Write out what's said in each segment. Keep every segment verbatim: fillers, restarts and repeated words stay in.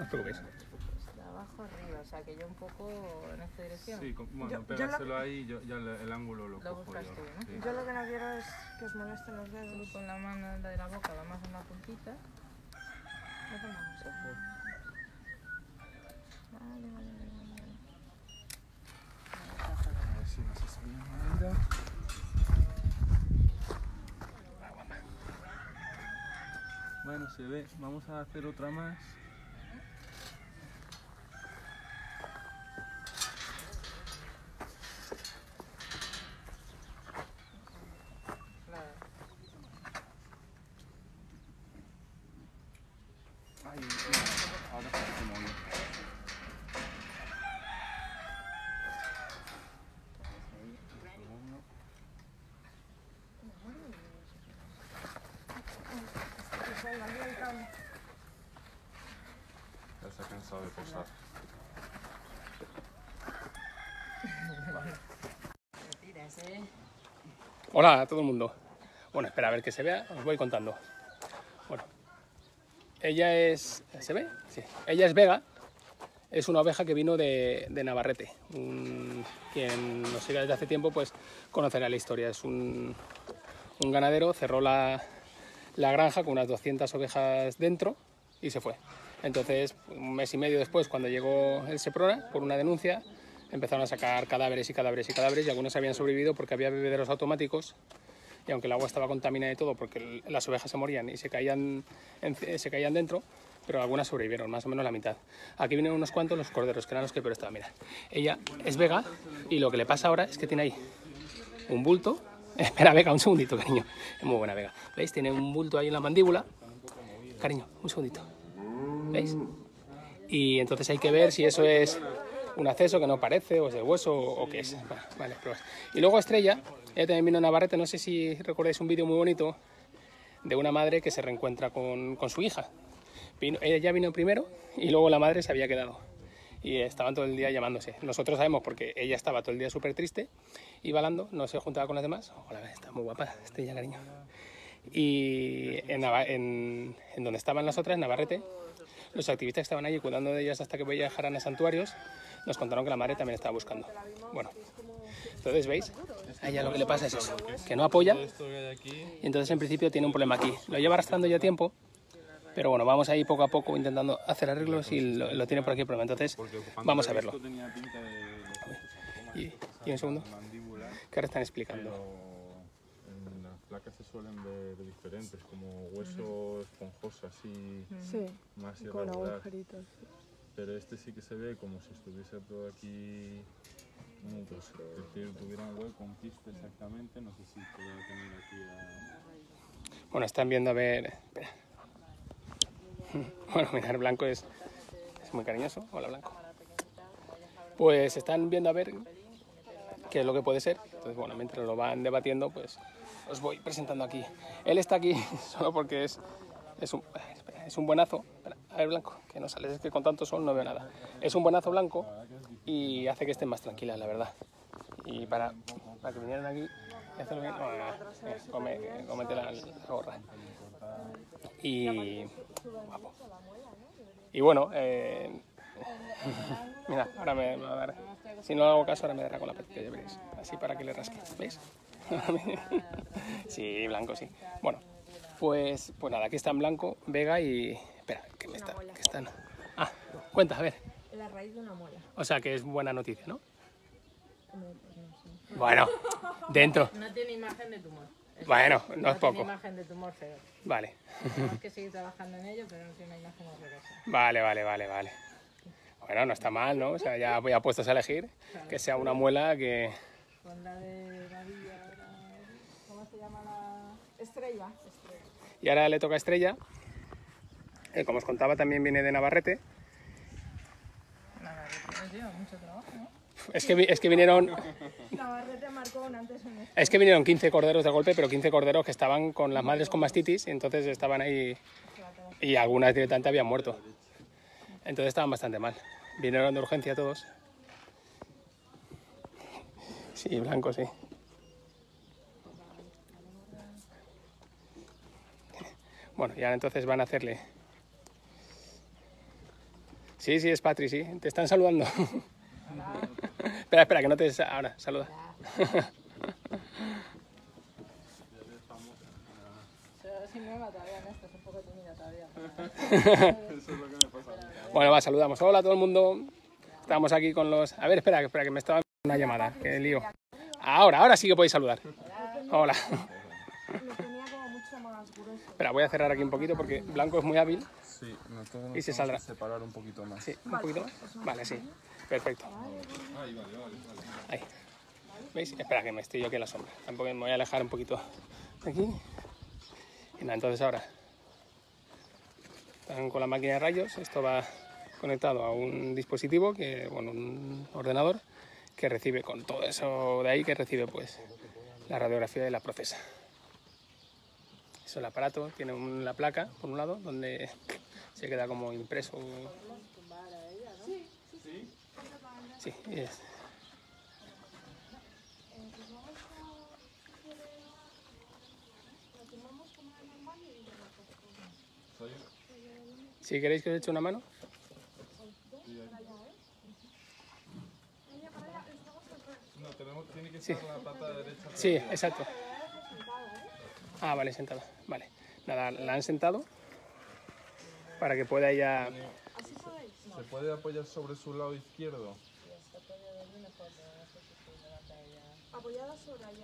os preocupéis. De abajo arriba, o sea que yo un poco en esta dirección. Sí, bueno, Yo- yo pegárselo lo- ahí, yo, ya el, el ángulo lo, Lo cojo buscas yo. tú, ¿no? Sí. Yo lo que no quiero es que os molesten los Tú dedos. con la mano de la boca, la más en la puntita. No tomamos. Vale, vale, vale, vale. A ver si no se sale una herida. Bueno, se ve. Vamos a hacer otra más. Claro. Ay, no, ahora sí se movió. Ya se ha cansado de posar. Retiras, ¿eh? Hola a todo el mundo. Bueno, espera a ver que se vea, os voy contando. Bueno, ella es... ¿Se ve? Sí. Ella es Vega, es una oveja que vino de, de Navarrete. Un, quien nos siga desde hace tiempo pues conocerá la historia. Es un, un ganadero, cerró la, la granja con unas doscientas ovejas dentro y se fue. Entonces, un mes y medio después, cuando llegó el Seprona, por una denuncia, empezaron a sacar cadáveres y cadáveres y cadáveres y algunos habían sobrevivido porque había bebederos automáticos y aunque el agua estaba contaminada y todo, porque las ovejas se morían y se caían, en, se caían dentro, pero algunas sobrevivieron, más o menos la mitad. Aquí vienen unos cuantos los corderos, que eran los que peor estaban. Mira, ella es Vega y lo que le pasa ahora es que tiene ahí un bulto. Espera, Vega, un segundito, cariño. Es muy buena Vega. ¿Veis? Tiene un bulto ahí en la mandíbula. Cariño, un segundito. ¿Veis? Y entonces hay que ver si eso es un acceso que no parece, o es de hueso, o, o qué es. Vale, vale, pruebas. Y luego Estrella, ella también vino a Navarrete, no sé si recordáis un vídeo muy bonito de una madre que se reencuentra con, con su hija. Vino, ella vino primero y luego la madre se había quedado. Y estaban todo el día llamándose. Nosotros sabemos porque ella estaba todo el día súper triste y balando, no se juntaba con las demás. Hola, está muy guapa, Estrella, cariño. Y en, en, en donde estaban las otras, en Navarrete, los activistas que estaban allí cuidando de ellas hasta que viajaran a santuarios, nos contaron que la madre también estaba buscando. Bueno, entonces, ¿veis? A ella lo que le pasa es eso, que no apoya, y entonces en principio tiene un problema aquí. Lo lleva arrastrando ya tiempo, pero bueno, vamos ahí poco a poco intentando hacer arreglos y lo, lo tiene por aquí el problema. Entonces, vamos a verlo. Y, y un segundo, ¿qué ahora están explicando? Las placas se suelen ver diferentes, como hueso esponjoso, así Sí, más con irregular. agujeritos. Pero este sí que se ve como si estuviese por aquí, mm, pues, que tuviera un hueco, un quiste exactamente. No sé si podría tener aquí a... Bueno, están viendo a ver... Espera. Bueno, mirar, Blanco es, es muy cariñoso. Hola, Blanco. Pues están viendo a ver qué es lo que puede ser. Entonces, bueno, mientras lo van debatiendo, pues os voy presentando aquí. Él está aquí solo porque es, es, un, es un buenazo. A ver, Blanco, que no sales, es que con tanto sol no veo nada. Es un buenazo blanco y hace que estén más tranquilas, la verdad. Y para, para que vinieran aquí y hacerlo bien, bueno, nada, eh, come, cómete la, la gorra. Y, guapo. Y bueno, eh, mira, ahora me, me va a dar, si no le hago caso, ahora me dará con la patita, ya veréis, así para que le rasque, ¿veis? Sí, Blanco, sí. Bueno, pues, pues nada, aquí están Blanco, Vega y... Espera, que me está, que están... Ah, cuenta, a ver. La raíz de una muela. O sea, que es buena noticia, ¿no? Hombre, pues no sé. Bueno, dentro. No tiene imagen de tumor. Es Bueno, decir, no es poco. tiene imagen de tumor feo. Vale. Tenemos que seguir trabajando en ello, pero no tiene una imagen horrorosa. Vale, vale, vale, vale. Bueno, no está mal, ¿no? O sea, ya voy a puestos a elegir que sea una muela que... Con la de la villa, ¿cómo se llama la...? Estrella. Y ahora le toca a Estrella, que como os contaba también viene de Navarrete. Nada, nos lleva mucho trabajo, ¿no? Es que, vi- es que vinieron... Navarrete marcó un antes en esto. Es que vinieron quince corderos de golpe, pero quince corderos que estaban con las madres con mastitis, y entonces estaban ahí y algunas directamente habían muerto. Entonces estaban bastante mal. Vinieron de urgencia todos. Sí, Blanco, sí. Bueno, y ahora entonces van a hacerle... Sí, sí, es Patri, sí. Te están saludando. Espera, espera, que no te... Ahora, saluda. Pero sin nueva todavía, Néstor, es un poco tímida todavía. Eso es lo que me pasa a mí. Bueno, va, saludamos. Hola a todo el mundo. Estamos aquí con los... A ver, espera, espera, que me estaba una llamada. Que lío. Ahora, ahora sí que podéis saludar. Hola. Lo tenía como mucho más grueso. Espera, voy a cerrar aquí un poquito porque Blanco es muy hábil. Sí, nosotros nos Y se tenemos saldrá. que separar un poquito más. Sí, un poquito más. Vale, sí. Perfecto. Ahí, vale, vale, vale. Ahí. ¿Veis? Espera, que me estoy yo aquí en la sombra. Tampoco me voy a alejar un poquito de aquí. Y nada, entonces ahora están con la máquina de rayos. Esto va conectado a un dispositivo, que, bueno, un ordenador, que recibe con todo eso de ahí, que recibe pues la radiografía y la procesa. Eso, el aparato tiene una placa, por un lado, donde se queda como impreso. Sí, y es. Si queréis que os eche una mano. No, tenemos, tiene que estar Sí. la pata derecha. Sí, exacto. Ah, vale, sentada. Vale. Nada, la han sentado para que pueda ella... ¿Se puede apoyar sobre su lado izquierdo? Apoyada sobre allá.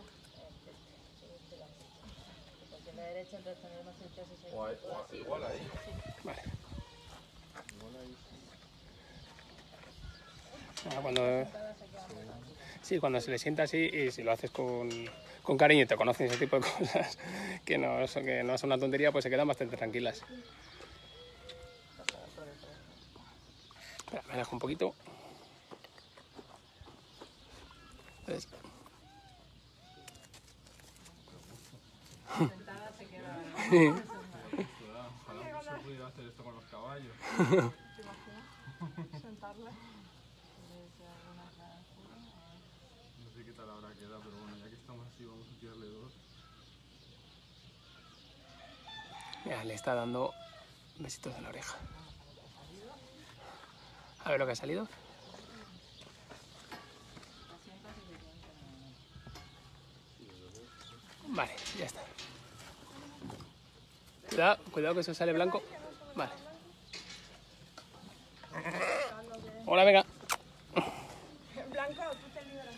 Porque la derecha entonces tener más sitios y O ahí, o ahí, igual ahí. Vale. Igual ahí. Ah, cuando... Sí, cuando se le sienta así y si lo haces con, con cariño y te conocen ese tipo de cosas que no, son, que no son una tontería, pues se quedan bastante tranquilas. Espera, me alejo un poquito. Entonces... sentada se queda. Ojalá se pudiera hacer esto con los caballos. Sentarla. No sé qué tal habrá quedado, pero bueno, ya que estamos así, vamos a tirarle dos. Mira, le está dando besitos en la oreja. A ver lo que ha salido. Vale, ya está. Cuidado, cuidado que eso sale blanco. Vale. Hola, venga. Blanco, tú te liberas.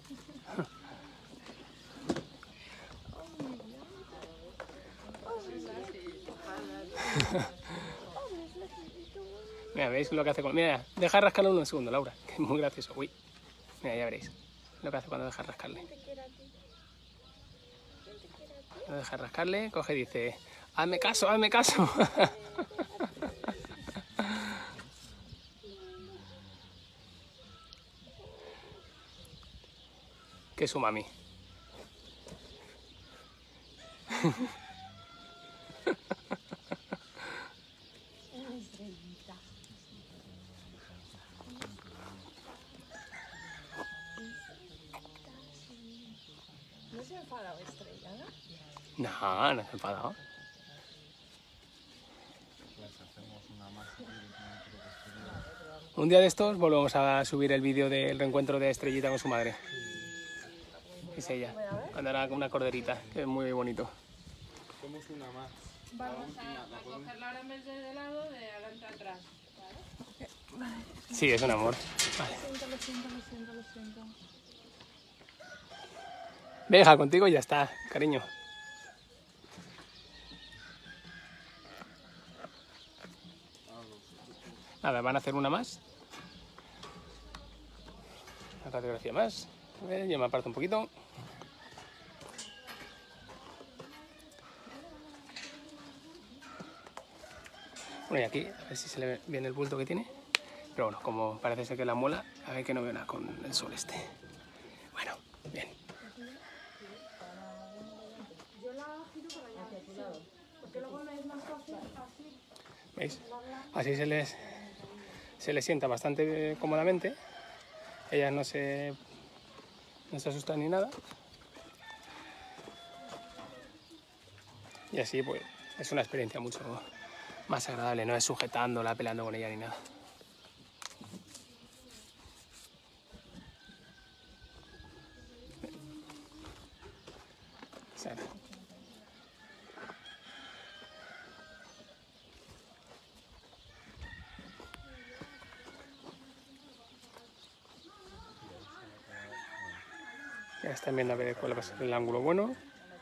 Mira, ¿veis lo que hace con... Mira, deja rascarle un segundo, Laura, que es muy gracioso. Uy, mira, ya veréis lo que hace cuando deja rascarle. Cuando deja rascarle, coge y dice, hazme caso, hazme caso. Que es su mami. No se enfada Estrella, ¿no? No, no se ha enfadado. Pues hacemos una más aquí, creo que sería. Un día de estos volvemos a subir el vídeo del reencuentro de Estrellita con su madre. Es ella, cuando era una corderita, que es muy bonito. Hacemos una más. Vamos a, a cogerla ahora en vez de de lado, de adelante a atrás. Sí, es un amor. Vale. Siento, lo siento, lo siento, lo siento. Venga, contigo y ya está, cariño. Nada, van a hacer una más. Una radiografía más. A ver, yo me aparto un poquito. Bueno, y aquí, a ver si se le ve bien el bulto que tiene. Pero bueno, como parece ser que la muela, a ver que no veo nada con el sol este. Bueno, bien. Yo la giro para allá. Hacia tu lado. Porque luego me es más fácil así. ¿Veis? Así se les, se les sienta bastante cómodamente. Ellas no se, no se asustan ni nada. Y así pues es una experiencia mucho más agradable, no es sujetándola, peleando con ella ni nada. Claro. Ya están viendo a ver cuál va a ser el ángulo bueno.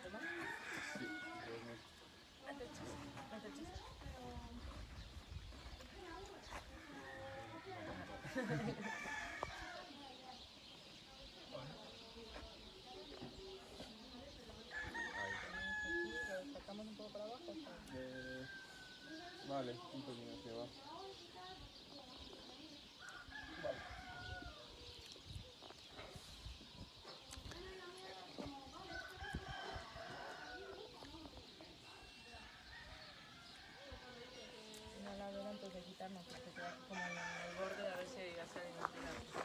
Eh, vale, un poquito hacia abajo. No la veo antes de quitarnos, porque queda aquí como en el borde, a ver si ya sale en el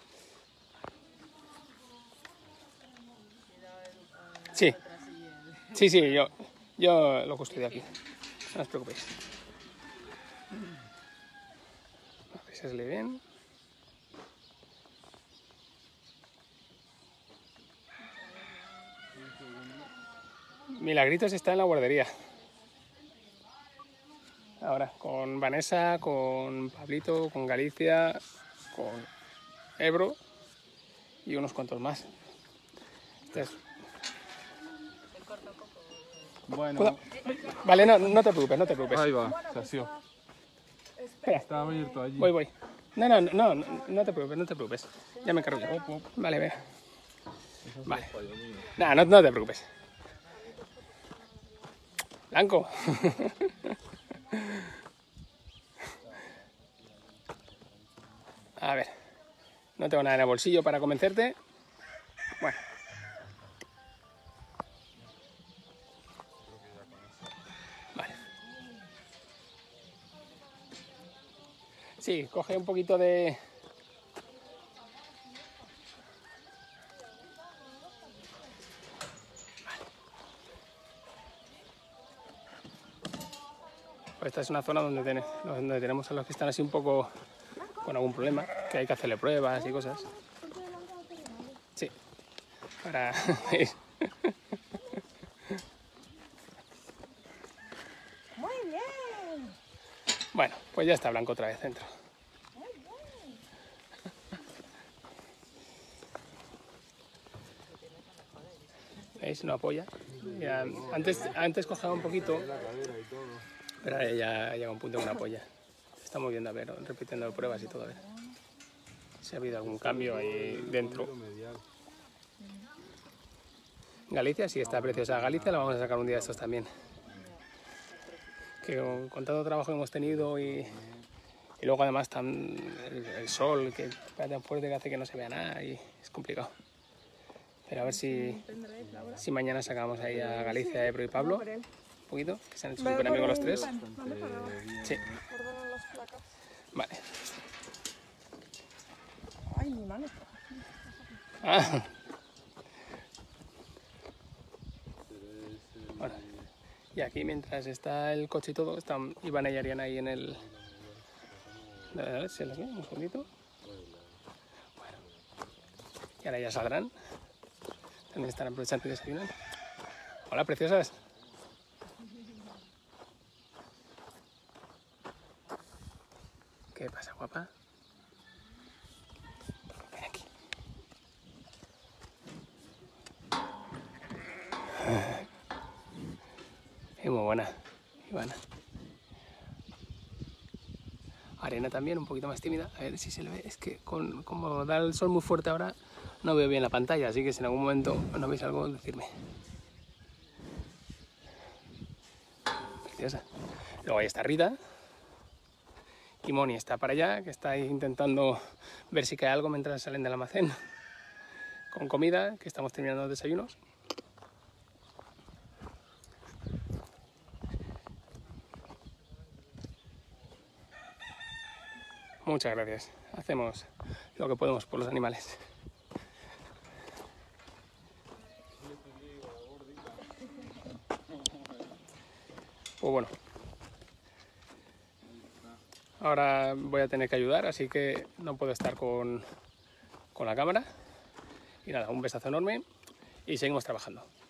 Sí, sí, sí, yo, yo lo custodio aquí. No os preocupéis. A ver si se le bien. Milagritos está en la guardería. Ahora, con Vanessa, con Pablito, con Galicia, con Ebro y unos cuantos más. Este es... Bueno, Cuidado. Vale, no, no te preocupes, no te preocupes. ahí va, se asió. Espera, Está abierto allí. voy, voy. No, no, no, no, no te preocupes, no te preocupes. Ya me encargo yo. Vale, venga. Vale. Nada, no, no te preocupes. Blanco. A ver. No tengo nada en el bolsillo para convencerte. Bueno. Vale. Sí, coge un poquito de... Pues esta es una zona donde, ten- donde tenemos a los que están así un poco con algún problema, que hay que hacerle pruebas y cosas. Sí, para... Muy bien. Bueno, pues ya está Blanco otra vez dentro. ¿Veis? No apoya. Ya, antes, antes cojaba un poquito, pero ahora ya llega un punto que no apoya. Estamos viendo, a ver, repitiendo pruebas y todo, a ver si ha habido algún cambio ahí dentro. Galicia, sí, está preciosa. Galicia la vamos a sacar un día de estos también. Que con, con tanto trabajo que hemos tenido y, y luego además tan, el, el sol que va tan fuerte que hace que no se vea nada y es complicado. Pero a ver si, si mañana sacamos ahí a Galicia, Ebro y Pablo, un poquito, que se han hecho súper amigos los tres. Sí. Ordenan las placas. Vale. Ay, mi mano. Ah. Bueno, y aquí mientras está el coche y todo, están Ivana y Ariana ahí en el... A ver si las ve, un segundito. Bueno. Y ahora ya saldrán. También están aprovechando y desayunan. Hola, preciosas. ¿Qué pasa, guapa? Ven aquí. Es muy buena, Ivana. Arena también, un poquito más tímida. A ver si se le ve. Es que con, como da el sol muy fuerte ahora, no veo bien la pantalla. Así que si en algún momento no veis algo, decidme. Preciosa. Luego ahí está Rita. Y Moni está para allá, que está ahí intentando ver si cae algo mientras salen del almacén. Con comida, que estamos terminando los desayunos. Muchas gracias. Hacemos lo que podemos por los animales. Pues bueno. Ahora voy a tener que ayudar, así que no puedo estar con, con la cámara. Y nada, un besazo enorme y seguimos trabajando.